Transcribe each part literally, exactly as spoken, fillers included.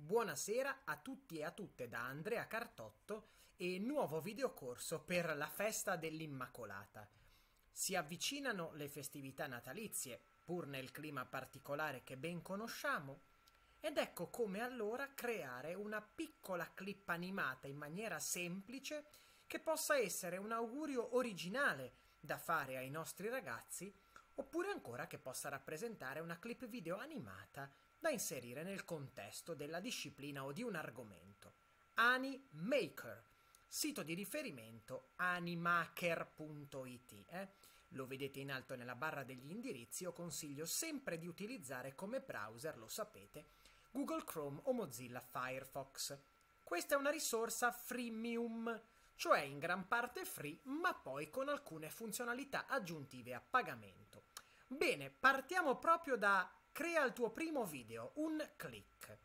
Buonasera a tutti e a tutte da Andrea Cartotto e nuovo videocorso per la festa dell'Immacolata. Si avvicinano le festività natalizie, pur nel clima particolare che ben conosciamo, ed ecco come allora creare una piccola clip animata in maniera semplice che possa essere un augurio originale da fare ai nostri ragazzi, oppure ancora che possa rappresentare una clip video animata da inserire nel contesto della disciplina o di un argomento. Animaker, sito di riferimento animaker punto it. Eh? Lo vedete in alto nella barra degli indirizzi. Io consiglio sempre di utilizzare come browser, lo sapete, Google Chrome o Mozilla Firefox. Questa è una risorsa freemium, cioè in gran parte free, ma poi con alcune funzionalità aggiuntive a pagamento. Bene, partiamo proprio da crea il tuo primo video, un click.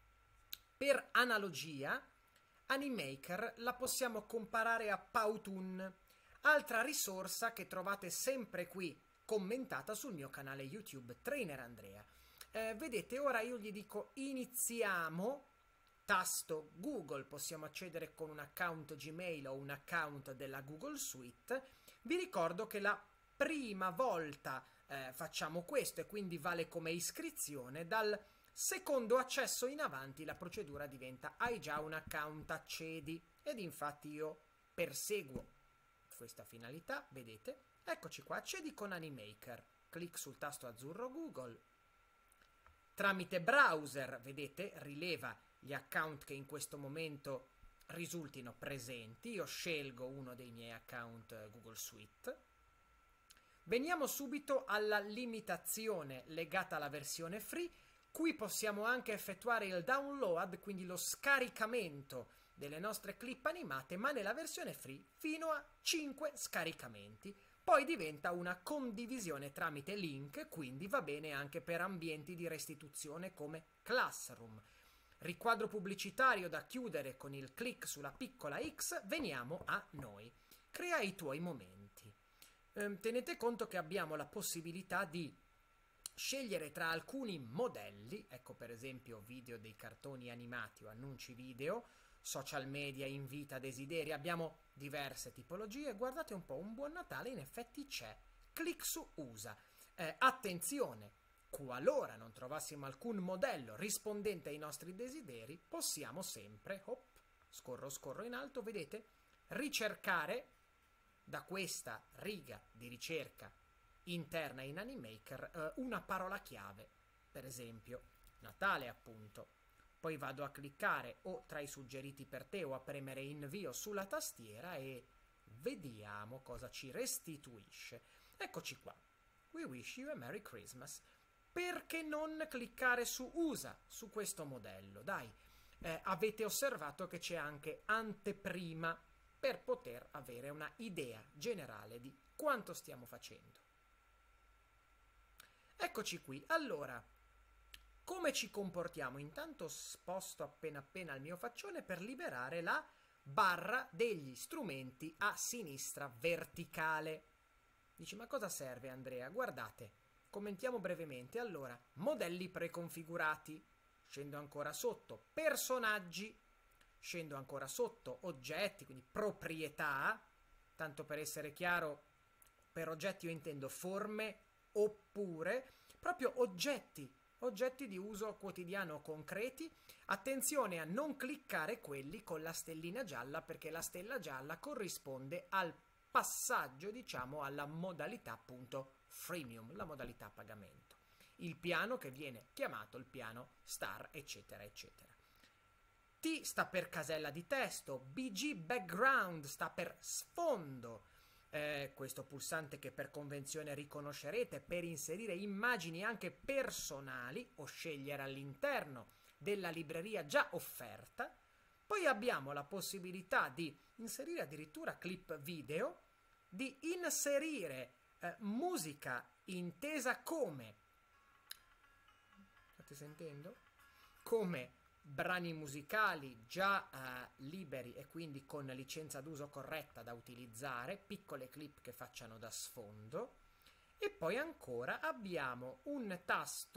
Per analogia, Animaker la possiamo comparare a Powtoon, altra risorsa che trovate sempre qui commentata sul mio canale YouTube Trainer Andrea. Eh, vedete, ora io gli dico iniziamo, tasto Google, possiamo accedere con un account Gmail o un account della Google Suite. Vi ricordo che la prima volta eh, facciamo questo e quindi vale come iscrizione. Dal secondo accesso in avanti la procedura diventa hai già un account, accedi, ed infatti io perseguo questa finalità. Vedete, eccoci qua, accedi con Animaker, clic sul tasto azzurro Google, tramite browser, vedete, rileva gli account che in questo momento risultino presenti. Io scelgo uno dei miei account Google Suite. Veniamo subito alla limitazione legata alla versione free. Qui possiamo anche effettuare il download, quindi lo scaricamento delle nostre clip animate, ma nella versione free fino a cinque scaricamenti. Poi diventa una condivisione tramite link, quindi va bene anche per ambienti di restituzione come Classroom. Riquadro pubblicitario da chiudere con il clic sulla piccola X. Veniamo a noi. Crea i tuoi momenti. Tenete conto che abbiamo la possibilità di scegliere tra alcuni modelli, ecco per esempio video dei cartoni animati o annunci video, social media, invita, desideri, abbiamo diverse tipologie. Guardate un po', un buon Natale in effetti c'è. Clic su usa. Eh, attenzione, qualora non trovassimo alcun modello rispondente ai nostri desideri, possiamo sempre, hop, scorro scorro in alto, vedete, ricercare da questa riga di ricerca interna in Animaker eh, una parola chiave, per esempio Natale appunto. Poi vado a cliccare o tra i suggeriti per te o a premere invio sulla tastiera e vediamo cosa ci restituisce. Eccoci qua. We wish you a Merry Christmas. Perché non cliccare su usa su questo modello? Dai, eh, avete osservato che c'è anche anteprima per poter avere una idea generale di quanto stiamo facendo. Eccoci qui. Allora, come ci comportiamo? Intanto sposto appena appena il mio faccione per liberare la barra degli strumenti a sinistra verticale. Dici, ma cosa serve Andrea? Guardate, commentiamo brevemente. Allora, modelli preconfigurati. Scendo ancora sotto, personaggi. Scendo ancora sotto, oggetti, quindi proprietà. Tanto per essere chiaro, per oggetti io intendo forme oppure proprio oggetti, oggetti di uso quotidiano o concreti. Attenzione a non cliccare quelli con la stellina gialla, perché la stella gialla corrisponde al passaggio, diciamo, alla modalità appunto freemium, la modalità a pagamento. Il piano che viene chiamato il piano star, eccetera, eccetera. T sta per casella di testo, B G background sta per sfondo, eh, questo pulsante che per convenzione riconoscerete per inserire immagini anche personali o scegliere all'interno della libreria già offerta. Poi abbiamo la possibilità di inserire addirittura clip video, di inserire eh, musica intesa come, state sentendo? Come brani musicali già eh, liberi e quindi con licenza d'uso corretta da utilizzare, piccole clip che facciano da sfondo. E poi ancora abbiamo un tasto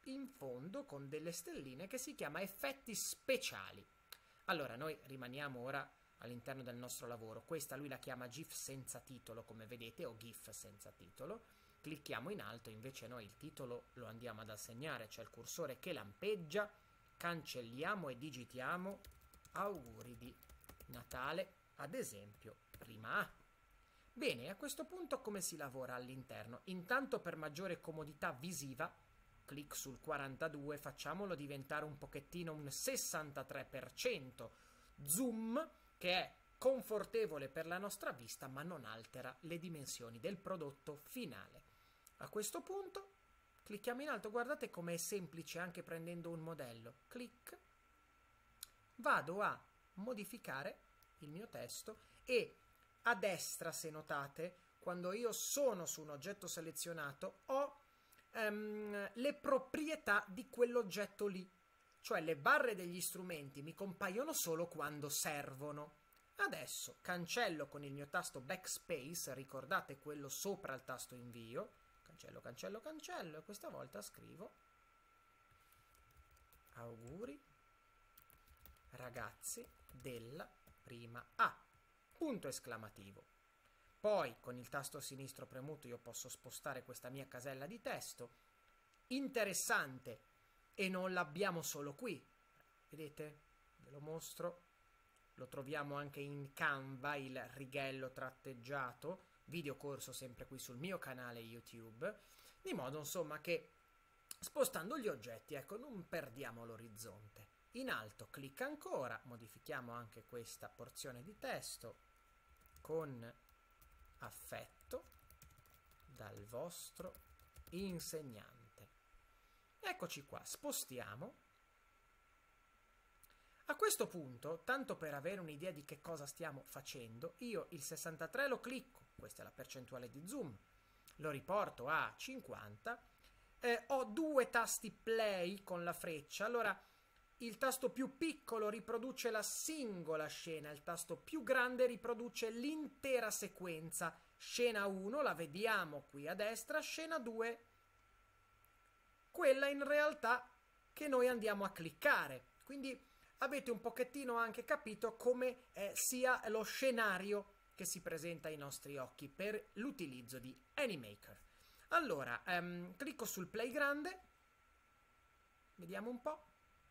in fondo con delle stelline che si chiama effetti speciali. Allora, noi rimaniamo ora all'interno del nostro lavoro. Questa lui la chiama GIF senza titolo, come vedete, o GIF senza titolo. Clicchiamo in alto, invece noi il titolo lo andiamo ad assegnare, c'è il cursore che lampeggia, cancelliamo e digitiamo auguri di Natale, ad esempio, prima A. Bene, a questo punto come si lavora all'interno? Intanto, per maggiore comodità visiva, clic sul quarantadue, facciamolo diventare un pochettino un sessantatré per cento zoom, che è confortevole per la nostra vista ma non altera le dimensioni del prodotto finale. A questo punto clicchiamo in alto, guardate com'è semplice anche prendendo un modello. Clic, vado a modificare il mio testo e a destra, se notate, quando io sono su un oggetto selezionato, ho um, le proprietà di quell'oggetto lì. Cioè le barre degli strumenti mi compaiono solo quando servono. Adesso cancello con il mio tasto Backspace, ricordate quello sopra il tasto invio, cancello, cancello, cancello, e questa volta scrivo auguri ragazzi della prima A, punto esclamativo. Poi con il tasto sinistro premuto io posso spostare questa mia casella di testo. Interessante, e non l'abbiamo solo qui, vedete? Ve lo mostro, lo troviamo anche in Canva, il righello tratteggiato, videocorso sempre qui sul mio canale YouTube, di modo insomma che spostando gli oggetti, ecco, non perdiamo l'orizzonte. In alto clicca ancora, modifichiamo anche questa porzione di testo con affetto dal vostro insegnante. Eccoci qua, spostiamo. A questo punto, tanto per avere un'idea di che cosa stiamo facendo, io il sessantatré lo clicco, questa è la percentuale di zoom, lo riporto a cinquanta, eh, ho due tasti play con la freccia, allora il tasto più piccolo riproduce la singola scena, il tasto più grande riproduce l'intera sequenza. Scena uno la vediamo qui a destra, scena due, quella in realtà che noi andiamo a cliccare. Quindi avete un pochettino anche capito come eh, sia lo scenario che si presenta ai nostri occhi per l'utilizzo di Animaker. Allora, ehm, clicco sul play grande, vediamo un po'.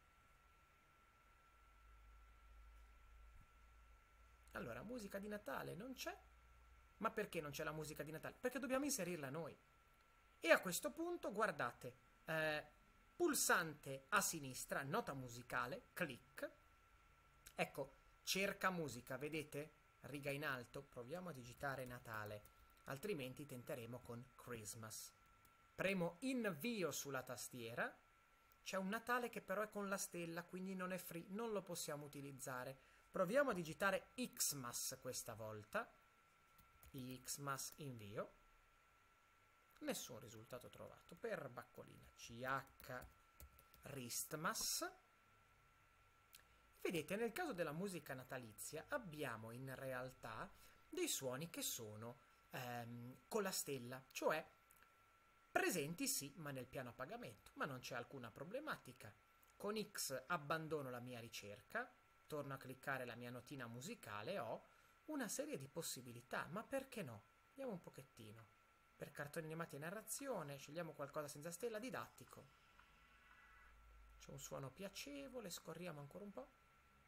Allora, musica di Natale non c'è. Ma perché non c'è la musica di Natale? Perché dobbiamo inserirla noi. E a questo punto, guardate, eh, pulsante a sinistra, nota musicale, clic. Ecco, cerca musica, vedete? Riga in alto, proviamo a digitare Natale, altrimenti tenteremo con Christmas. Premo invio sulla tastiera, c'è un Natale che però è con la stella, quindi non è free, non lo possiamo utilizzare. Proviamo a digitare Xmas questa volta, Xmas invio, nessun risultato trovato. Per Baccolina, C H Ristmas. Vedete, nel caso della musica natalizia abbiamo in realtà dei suoni che sono ehm, con la stella, cioè presenti sì, ma nel piano a pagamento, ma non c'è alcuna problematica. Con X abbandono la mia ricerca, torno a cliccare la mia notina musicale e ho una serie di possibilità, ma perché no? Vediamo un pochettino. Per cartoni animati e narrazione, scegliamo qualcosa senza stella, didattico. C'è un suono piacevole, scorriamo ancora un po'.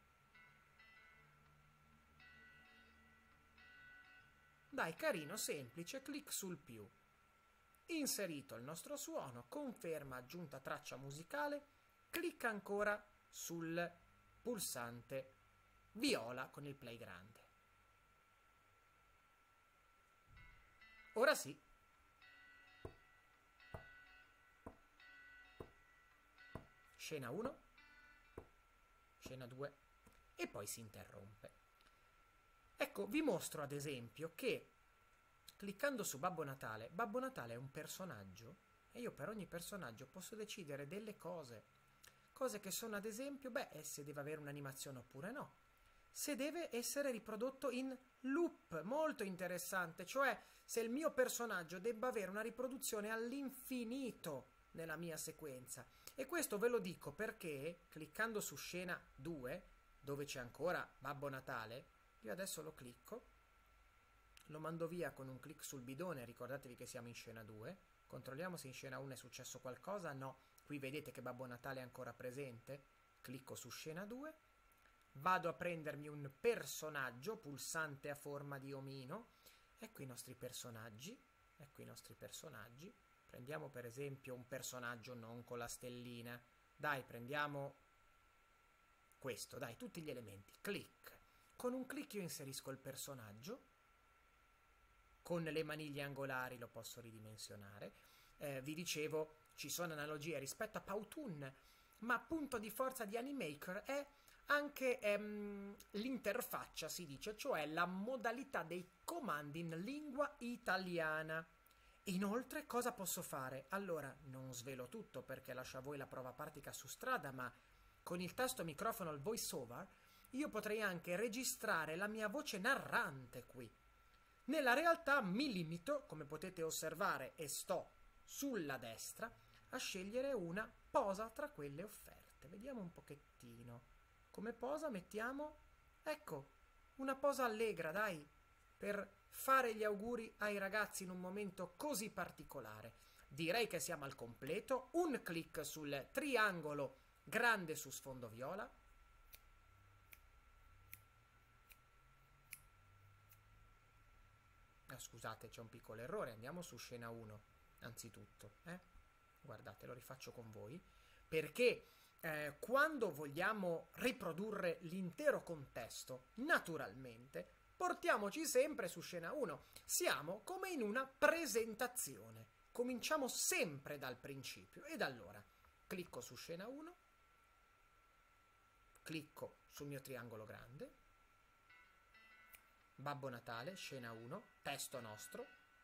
Dai, carino, semplice, clic sul più. Inserito il nostro suono, conferma aggiunta traccia musicale, clicca ancora sul pulsante viola con il play grande. Ora sì. Scena uno, scena due e poi si interrompe. Ecco, vi mostro ad esempio che cliccando su Babbo Natale, Babbo Natale è un personaggio e io per ogni personaggio posso decidere delle cose. Cose che sono ad esempio, beh, se deve avere un'animazione oppure no. Se deve essere riprodotto in loop, molto interessante, cioè se il mio personaggio debba avere una riproduzione all'infinito. nella mia sequenza. E questo ve lo dico perché cliccando su scena due, dove c'è ancora Babbo Natale, io adesso lo clicco, lo mando via con un clic sul bidone, ricordatevi che siamo in scena due, controlliamo se in scena uno è successo qualcosa, no, qui vedete che Babbo Natale è ancora presente, clicco su scena due, vado a prendermi un personaggio, pulsante a forma di omino, ecco i nostri personaggi, ecco i nostri personaggi, prendiamo per esempio un personaggio non con la stellina, dai prendiamo questo, dai tutti gli elementi, clic, con un clic io inserisco il personaggio, con le maniglie angolari lo posso ridimensionare, eh, vi dicevo ci sono analogie rispetto a Powtoon, ma punto di forza di Animaker è anche ehm, l'interfaccia, si dice, cioè la modalità dei comandi in lingua italiana. Inoltre cosa posso fare? Allora, non svelo tutto perché lascio a voi la prova pratica su strada, ma con il tasto microfono al voice over io potrei anche registrare la mia voce narrante qui. Nella realtà mi limito, come potete osservare e sto sulla destra, a scegliere una posa tra quelle offerte. Vediamo un pochettino. Come posa mettiamo, ecco, una posa allegra, dai, per fare gli auguri ai ragazzi in un momento così particolare. Direi che siamo al completo. Un clic sul triangolo grande su sfondo viola. Ah, scusate, c'è un piccolo errore. Andiamo su scena uno, anzitutto. Eh? Guardate, lo rifaccio con voi. Perché eh, quando vogliamo riprodurre l'intero contesto, naturalmente, portiamoci sempre su scena uno. Siamo come in una presentazione. Cominciamo sempre dal principio. Ed allora, clicco su scena uno, clicco sul mio triangolo grande, Babbo Natale, scena uno, testo nostro,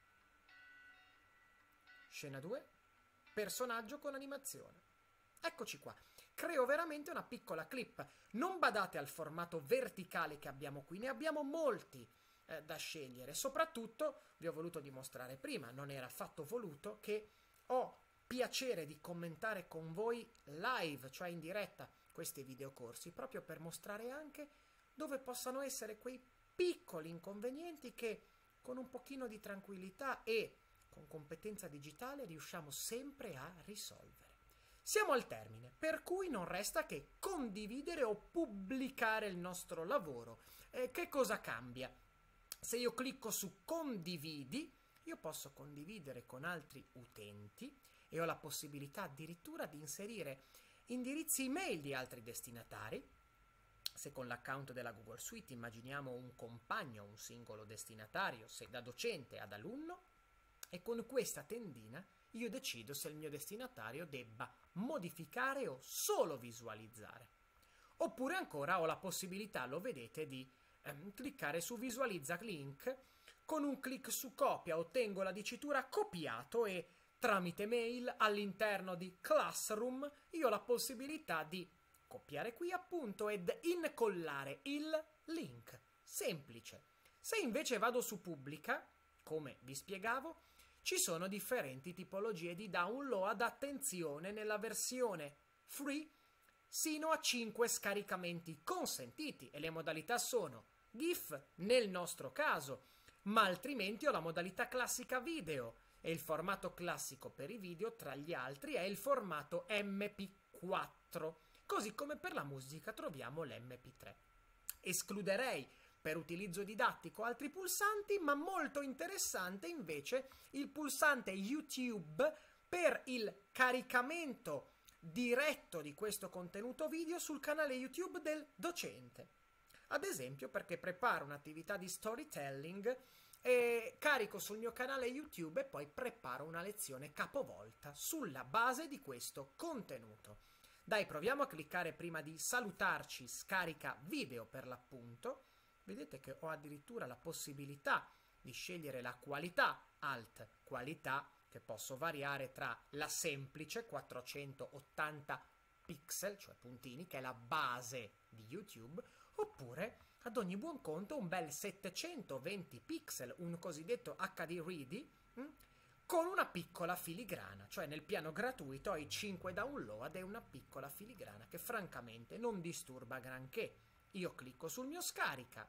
scena due, personaggio con animazione. Eccoci qua. Creo veramente una piccola clip. Non badate al formato verticale che abbiamo qui, ne abbiamo molti eh, da scegliere. Soprattutto, vi ho voluto dimostrare prima, non era affatto voluto, che ho piacere di commentare con voi live, cioè in diretta, questi videocorsi, proprio per mostrare anche dove possano essere quei piccoli inconvenienti che con un pochino di tranquillità e con competenza digitale riusciamo sempre a risolvere. Siamo al termine, per cui non resta che condividere o pubblicare il nostro lavoro. Eh, che cosa cambia? Se io clicco su condividi, io posso condividere con altri utenti e ho la possibilità addirittura di inserire indirizzi email di altri destinatari. Se con l'account della Google Suite immaginiamo un compagno, un singolo destinatario, se da docente ad alunno, e con questa tendina io decido se il mio destinatario debba modificare o solo visualizzare. Oppure ancora ho la possibilità, lo vedete, di ehm, cliccare su visualizza link, con un clic su copia ottengo la dicitura copiato e tramite mail all'interno di Classroom io ho la possibilità di copiare qui appunto ed incollare il link. Semplice. Se invece vado su pubblica, come vi spiegavo, ci sono differenti tipologie di download, attenzione, nella versione free sino a cinque scaricamenti consentiti e le modalità sono GIF nel nostro caso, ma altrimenti ho la modalità classica video e il formato classico per i video tra gli altri è il formato M P quattro, così come per la musica troviamo l'M P tre. Escluderei per utilizzo didattico altri pulsanti, ma molto interessante invece il pulsante YouTube per il caricamento diretto di questo contenuto video sul canale YouTube del docente. Ad esempio perché preparo un'attività di storytelling e carico sul mio canale YouTube e poi preparo una lezione capovolta sulla base di questo contenuto. Dai, proviamo a cliccare prima di salutarci, scarica video per l'appunto. Vedete che ho addirittura la possibilità di scegliere la qualità, alt qualità, che posso variare tra la semplice quattrocentottanta pixel, cioè puntini, che è la base di YouTube, oppure ad ogni buon conto un bel settecentoventi pixel, un cosiddetto H D Ready, hm? con una piccola filigrana, cioè nel piano gratuito hai cinque download e una piccola filigrana che francamente non disturba granché. Io clicco sul mio scarica.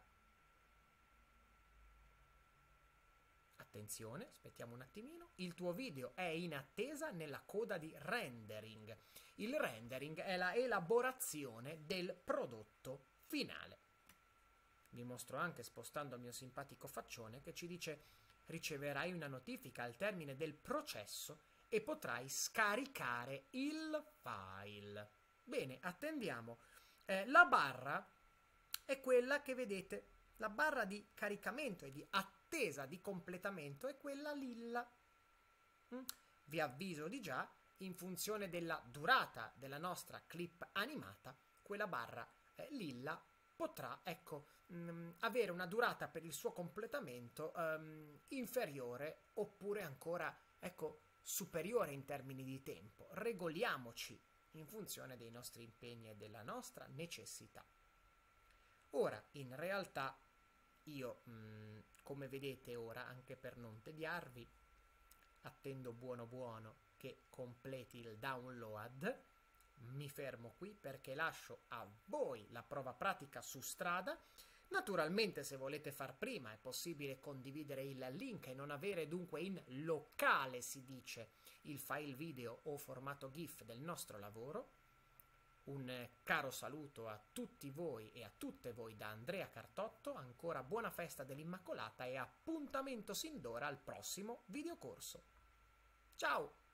Attenzione, aspettiamo un attimino. Il tuo video è in attesa nella coda di rendering. Il rendering è la elaborazione del prodotto finale. Vi mostro anche, spostando il mio simpatico faccione, che ci dice: riceverai una notifica al termine del processo e potrai scaricare il file. Bene, attendiamo. Eh, la barra è quella che vedete, la barra di caricamento e di attesa di completamento è quella lilla. Mm? Vi avviso di già, in funzione della durata della nostra clip animata, quella barra eh, lilla potrà, ecco, mh, avere una durata per il suo completamento um, inferiore oppure ancora, ecco, superiore in termini di tempo. Regoliamoci in funzione dei nostri impegni e della nostra necessità. Ora, in realtà, io, mh, come vedete ora, anche per non tediarvi, attendo buono buono che completi il download. Mi fermo qui perché lascio a voi la prova pratica su strada. Naturalmente, se volete far prima, è possibile condividere il link e non avere dunque in locale, si dice, il file video o formato GIF del nostro lavoro. Un caro saluto a tutti voi e a tutte voi da Andrea Cartotto, ancora buona festa dell'Immacolata e appuntamento sin d'ora al prossimo videocorso. Ciao!